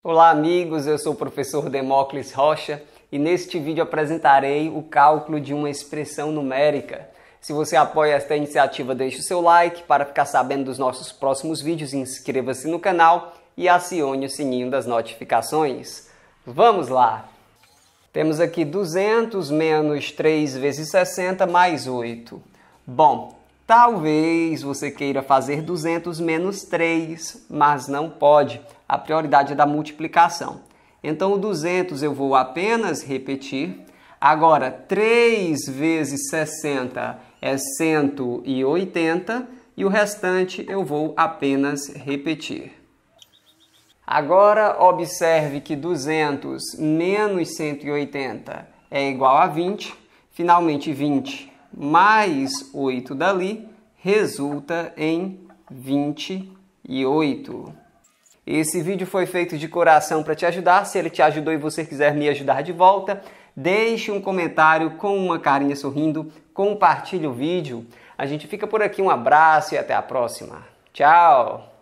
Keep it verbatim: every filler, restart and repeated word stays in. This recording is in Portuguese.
Olá amigos, eu sou o professor Demócles Rocha e neste vídeo apresentarei o cálculo de uma expressão numérica. Se você apoia esta iniciativa, deixe o seu like para ficar sabendo dos nossos próximos vídeos, inscreva-se no canal e acione o sininho das notificações. Vamos lá! Temos aqui duzentos menos três vezes sessenta mais oito. Bom, talvez você queira fazer duzentos menos três, mas não pode. A prioridade é da multiplicação. Então, o duzentos eu vou apenas repetir. Agora, três vezes sessenta é cento e oitenta e o restante eu vou apenas repetir. Agora, observe que duzentos menos cento e oitenta é igual a vinte. Finalmente, vinte mais oito dali resulta em vinte e oito. Esse vídeo foi feito de coração para te ajudar. Se ele te ajudou e você quiser me ajudar de volta, deixe um comentário com uma carinha sorrindo, compartilhe o vídeo. A gente fica por aqui, um abraço e até a próxima. Tchau!